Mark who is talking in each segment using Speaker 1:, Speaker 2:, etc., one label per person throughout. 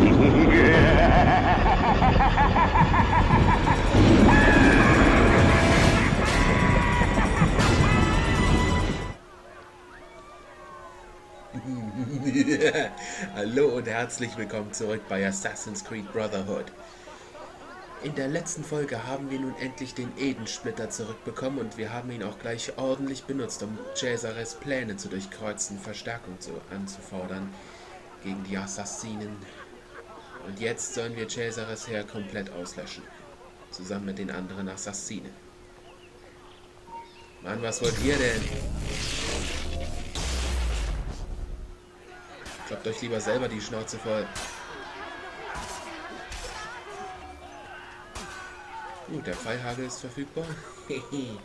Speaker 1: Hallo und herzlich willkommen zurück bei Assassin's Creed Brotherhood. In der letzten Folge haben wir nun endlich den Eden-Splitter zurückbekommen und wir haben ihn auch gleich ordentlich benutzt, um Cesares Pläne zu durchkreuzen, Verstärkung anzufordern gegen die Assassinen. Und jetzt sollen wir Cesares Heer komplett auslöschen, zusammen mit den anderen Assassinen. Mann, was wollt ihr denn? Klappt euch lieber selber die Schnauze voll. Der Pfeilhagel ist verfügbar. Okay.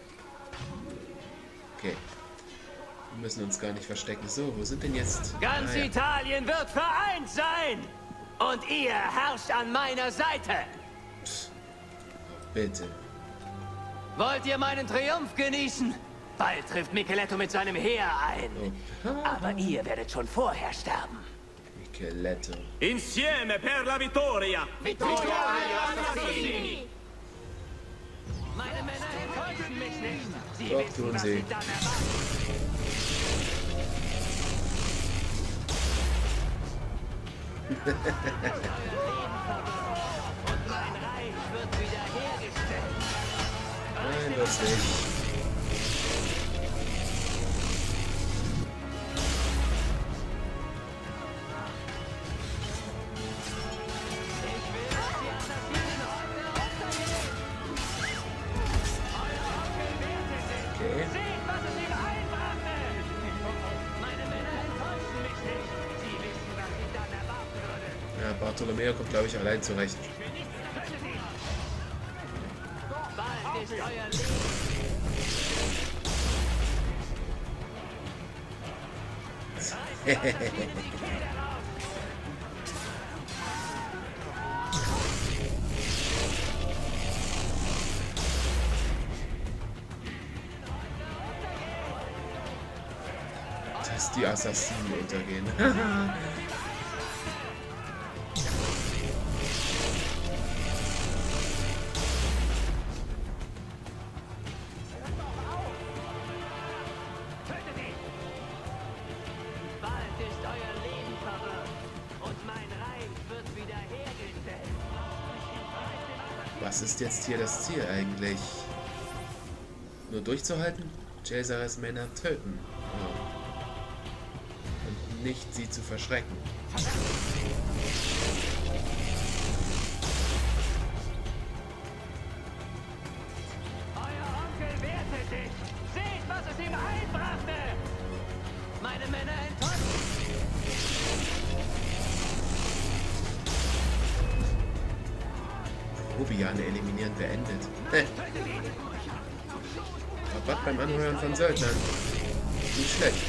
Speaker 1: Wir müssen uns gar nicht verstecken. So, wo sind denn jetzt...
Speaker 2: Ganz Italien wird vereint sein! Und ihr herrscht an meiner Seite!
Speaker 1: Psst. Bitte.
Speaker 2: Wollt ihr meinen Triumph genießen? Bald trifft Micheletto mit seinem Heer ein.
Speaker 1: Oh.
Speaker 2: Aber ihr werdet schon vorher sterben.
Speaker 1: Micheletto.
Speaker 3: Insieme per la vittoria!
Speaker 2: Vittoria Assassini! Meine Männer enttäuschen mich nicht. Sie
Speaker 1: Doch,
Speaker 2: wissen,
Speaker 1: tun
Speaker 2: was
Speaker 1: sie.
Speaker 2: sie dann erwartet. Und mein Reich wird wiederhergestellt.
Speaker 1: Nein, das nicht. Okay.
Speaker 2: Seht, was es ihm einbrachte! Meine Männer enttäuschen mich nicht. Sie wissen, was sie dann erwarten würde.
Speaker 1: Ja, Bartolomeo kommt, glaube ich, allein zurecht.
Speaker 2: Bald ist euer Leben.
Speaker 1: Dass die Assassinen untergehen.
Speaker 2: Bald ist euer Leben verwirrt. Und mein Reich wird wiederhergestellt.
Speaker 1: Was ist jetzt hier das Ziel eigentlich? Nur durchzuhalten? Cesares Männer töten. Ja. Und nicht sie zu verschrecken.
Speaker 2: Euer Onkel wehrte sich. Seht, was es ihm einbrachte. Meine Männer enttäuschen.
Speaker 1: Obiane eliminieren beendet. Rabatt beim Anheuern von Söldnern. Nicht schlecht.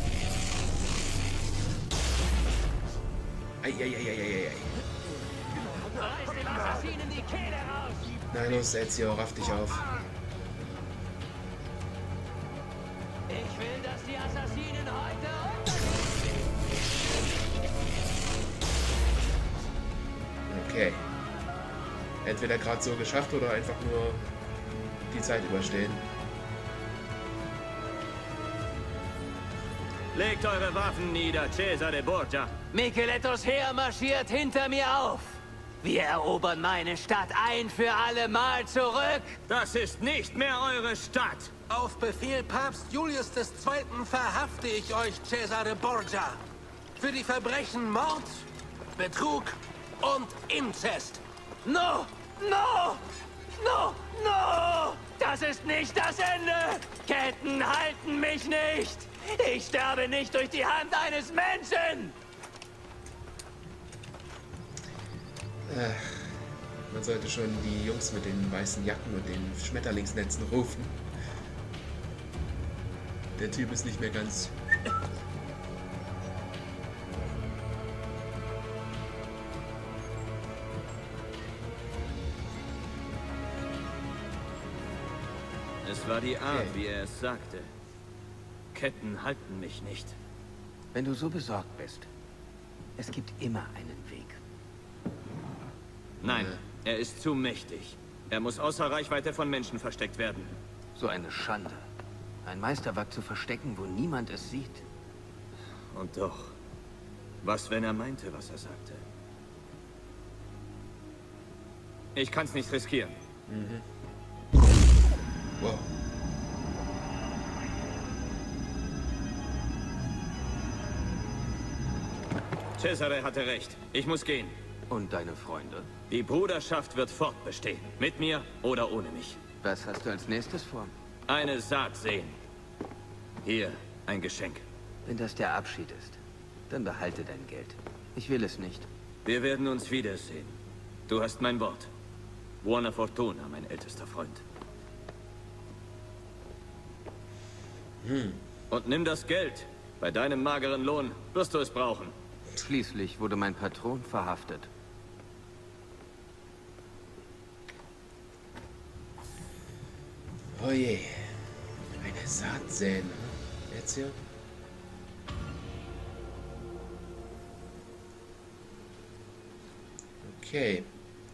Speaker 1: Eieieiei.
Speaker 2: Reißt dem Assassinen die Kehle raus.
Speaker 1: Na los, Ezio, raff dich auf.
Speaker 2: Ich will, dass die Assassinen heute untergehen.
Speaker 1: Okay. Entweder gerade so geschafft oder einfach nur die Zeit überstehen.
Speaker 3: Legt eure Waffen nieder, Cesare Borgia.
Speaker 2: Michelettos Heer marschiert hinter mir auf. Wir erobern meine Stadt ein für alle Mal zurück.
Speaker 3: Das ist nicht mehr eure Stadt.
Speaker 4: Auf Befehl Papst Julius II. Verhafte ich euch, Cesare Borgia. Für die Verbrechen Mord, Betrug und Inzest.
Speaker 2: No! No! No! No! Das ist nicht das Ende! Ketten halten mich nicht! Ich sterbe nicht durch die Hand eines Menschen!
Speaker 1: Man sollte schon die Jungs mit den weißen Jacken und den Schmetterlingsnetzen rufen. Der Typ ist nicht mehr ganz...
Speaker 3: Es war die Art, wie er es sagte. Ketten halten mich nicht.
Speaker 5: Wenn du so besorgt bist, es gibt immer einen Weg.
Speaker 3: Nein, er ist zu mächtig. Er muss außer Reichweite von Menschen versteckt werden.
Speaker 5: So eine Schande. Ein Meisterwerk zu verstecken, wo niemand es sieht.
Speaker 3: Und doch. Was, wenn er meinte, was er sagte? Ich kann's nicht riskieren.
Speaker 1: Wow.
Speaker 3: Cesare hatte recht. Ich muss gehen.
Speaker 5: Und deine Freunde?
Speaker 3: Die Bruderschaft wird fortbestehen. Mit mir oder ohne mich.
Speaker 5: Was hast du als nächstes vor?
Speaker 3: Eine Saat sehen. Hier, ein Geschenk.
Speaker 5: Wenn das der Abschied ist, dann behalte dein Geld. Ich will es nicht.
Speaker 3: Wir werden uns wiedersehen. Du hast mein Wort. Buona Fortuna, mein ältester Freund. Und nimm das Geld. Bei deinem mageren Lohn wirst du es brauchen.
Speaker 5: Schließlich wurde mein Patron verhaftet.
Speaker 1: Oh je. Eine Saat säen. Jetzt hier. Okay.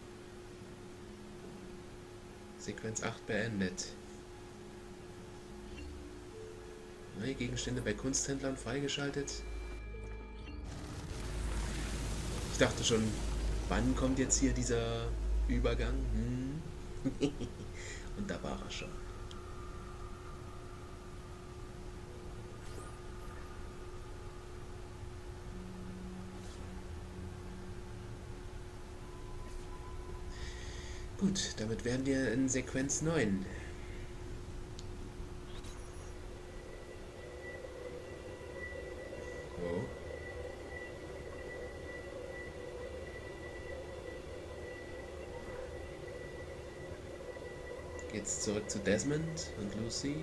Speaker 1: Sequenz 8 beendet. Neue Gegenstände bei Kunsthändlern freigeschaltet. Ich dachte schon, wann kommt jetzt hier dieser Übergang? Und da war er schon. Gut, damit wären wir in Sequenz 9. Oh. Geht's zurück zu Desmond und Lucy.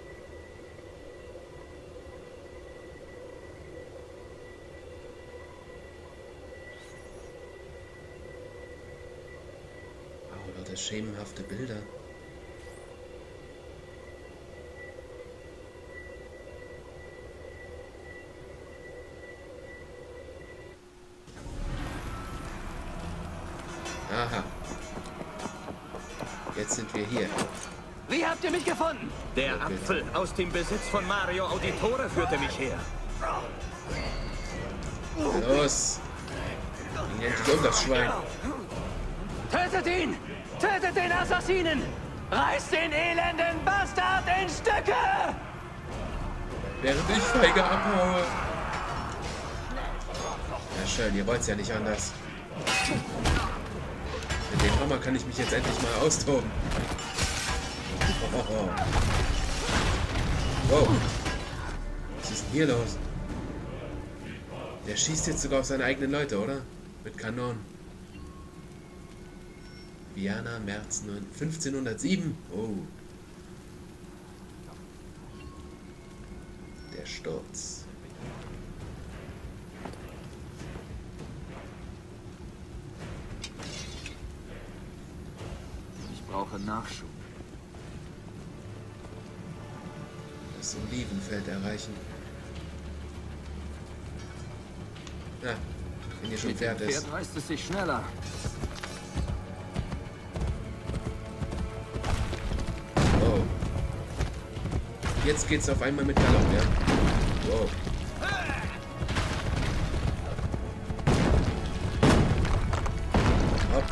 Speaker 1: Oh, lauter schemenhafte Bilder. Aha. Jetzt sind wir hier.
Speaker 2: Wie habt ihr mich gefunden?
Speaker 3: Der Apfel aus dem Besitz von Mario Auditore führte mich her.
Speaker 1: Los! Bring endlich um das Schwein.
Speaker 2: Tötet ihn! Tötet den Assassinen! Reißt den elenden Bastard in Stücke!
Speaker 1: Während ich feige abhaue. Ja schön, ihr wollt's ja nicht anders. Mit dem Hammer kann ich mich jetzt endlich mal austoben. Oh. Wow. Was ist denn hier los? Der schießt jetzt sogar auf seine eigenen Leute, oder? Mit Kanonen. Viana, März 1507. Oh. Der Sturz.
Speaker 5: Ich brauche Nachschub.
Speaker 1: Das Olivenfeld erreichen. Na, wenn ihr schon
Speaker 5: Mit dem
Speaker 1: fertig ist.
Speaker 5: Pferd reißt es sich schneller.
Speaker 1: Oh. Jetzt geht's auf einmal mit Galopp, ja? Wow. Hopp.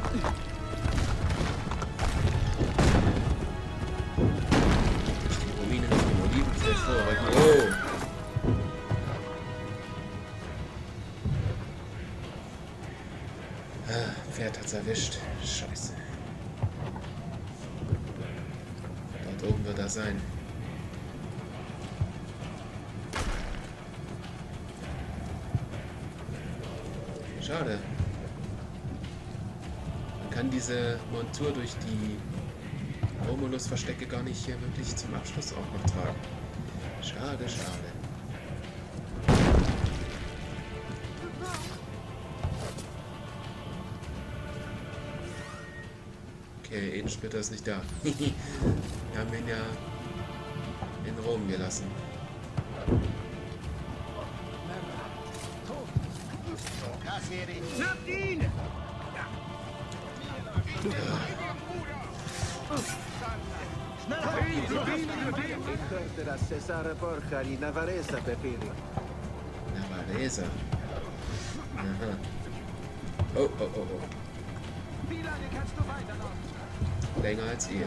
Speaker 1: Durch die Ruinen auf dem Olivenfeld vorrücken. Oh. Pferd hat's erwischt. Scheiße. Dort oben wird er sein. Schade. Man kann diese Montur durch die Romulus-Verstecke gar nicht hier wirklich zum Abschluss auch noch tragen. Schade, schade. Okay, Edensplitter ist nicht da. Wir haben ihn ja in Rom gelassen.
Speaker 6: hörte, dass Cesare Borgia die Navarresa befehligt.
Speaker 1: Navarresa. Aha. Oh, oh, oh, oh.
Speaker 6: Wie lange kannst du weiterlaufen?
Speaker 1: Länger als ihr.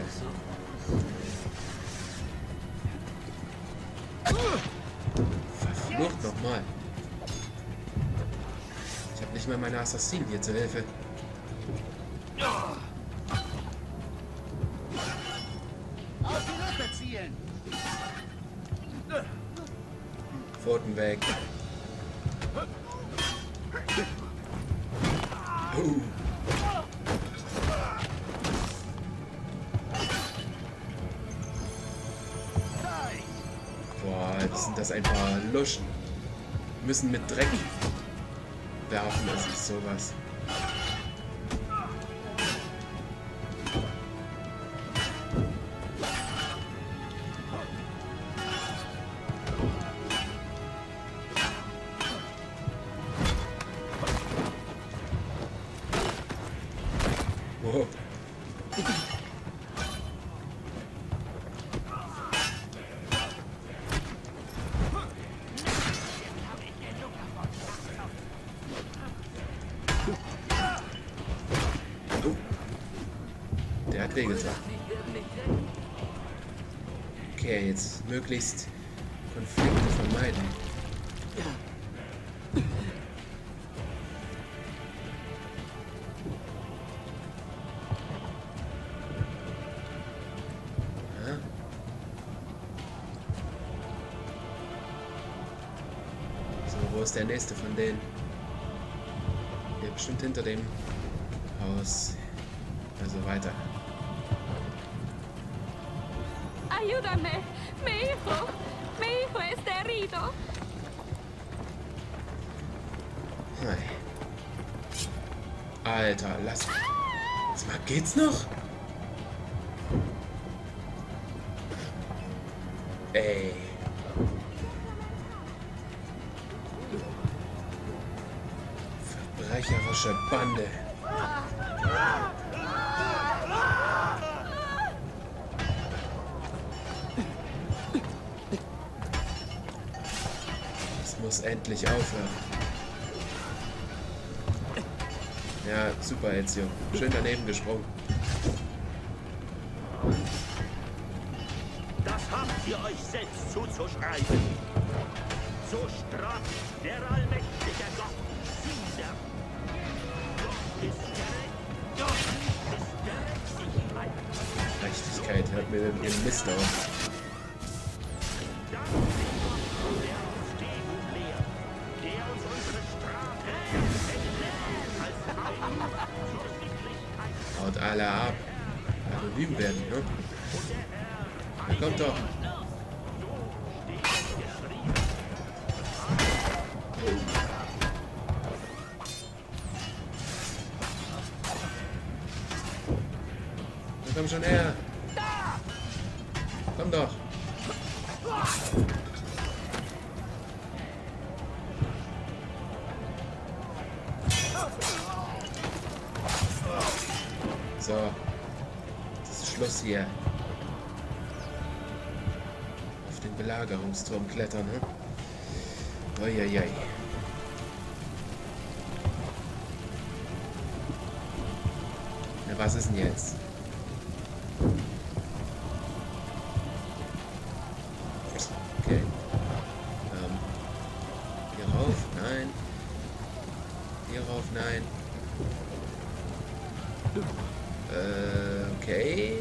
Speaker 1: Verflucht nochmal. Ich habe nicht mal meine Assassinen hier zur Hilfe.
Speaker 6: Auf die Lupe zielen!
Speaker 1: Pfoten weg. Boah, sind das ein paar Luschen. Müssen mit Dreck werfen, das ist sowas. Wow. Der hat wehgetan. Okay, jetzt möglichst Konflikte vermeiden. So, wo ist der nächste von denen? Der bestimmt hinter dem Haus. Also weiter.
Speaker 7: Ayúdame, mi hijo está herido.
Speaker 1: Nein. Alter, lass. Sag mal, geht's noch? Ey. Verbrecherische Bande. Das muss endlich aufhören. Ja, super, Ezio. Schön daneben gesprungen.
Speaker 8: Das habt ihr euch selbst zuzuschreiben. So straft der allmächtige Gott Caesar. Gott ist gerecht. Gott ist Gerechtigkeit.
Speaker 1: Gerechtigkeit, hört mir den Mist auf.
Speaker 8: Dank dem Gott, der uns Demut lehrt, der uns unsere Strafe entlädt als Einung zur Sittlichkeit.
Speaker 1: Haut alle ab. Anonym werden, ne? Na kommt doch. Na komm schon her. Komm doch. So. Das ist Schluss hier. Auf den Belagerungsturm klettern, ne? Uiuiui. Na, was ist denn jetzt? Okay. Hier rauf? Nein. Hier rauf? Nein. Okay.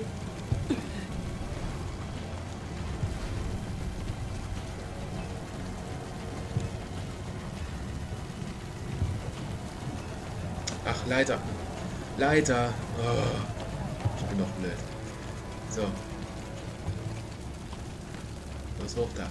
Speaker 1: Ach, Leiter. Leiter. Oh, ich bin doch blöd. So. Was hoch da?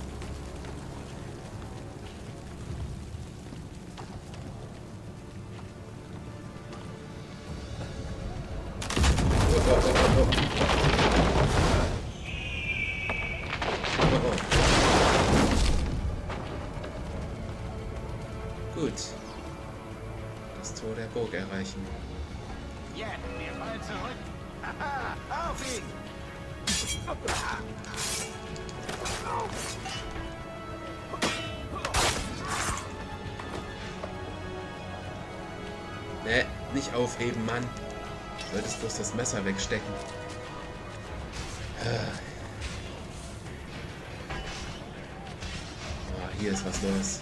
Speaker 1: Gut. Das Tor der Burg erreichen.
Speaker 6: Ja, wir fallen zurück. Haha, auf ihn!
Speaker 1: Ne, nicht aufheben, Mann. Du solltest bloß das Messer wegstecken. Ah, hier ist was los.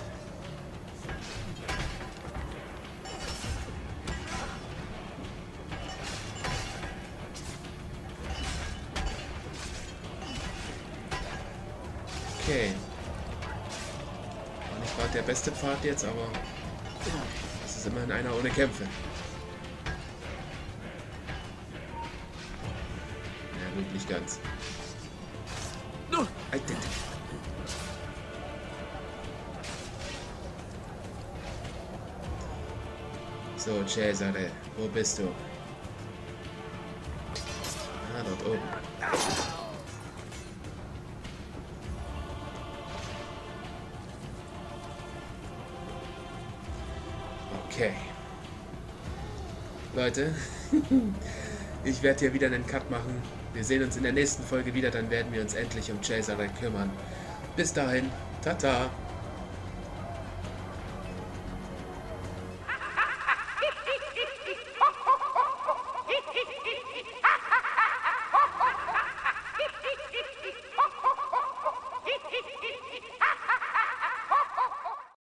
Speaker 1: Okay. War nicht gerade der beste Pfad jetzt, aber es ist immerhin einer ohne Kämpfe. Ja, gut, nicht ganz. So, Cesare, wo bist du? Ah, dort oben. Okay. Leute, ich werde hier wieder einen Cut machen. Wir sehen uns in der nächsten Folge wieder, dann werden wir uns endlich um Cesare kümmern. Bis dahin, tata!